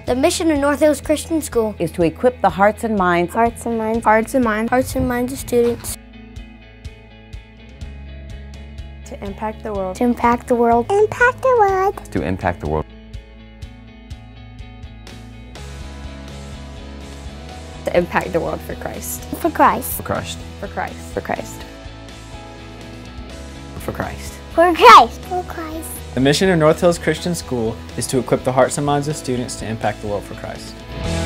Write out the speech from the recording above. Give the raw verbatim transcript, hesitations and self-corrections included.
The mission of North Hills Christian School is to equip the hearts and minds, hearts and minds, hearts and minds, hearts and minds of students to impact the world, to impact the world, impact the world, to impact the world, to impact the world for Christ, for Christ, for Christ, for Christ, for Christ, for Christ, for Christ, for Christ. The mission of North Hills Christian School is to equip the hearts and minds of students to impact the world for Christ.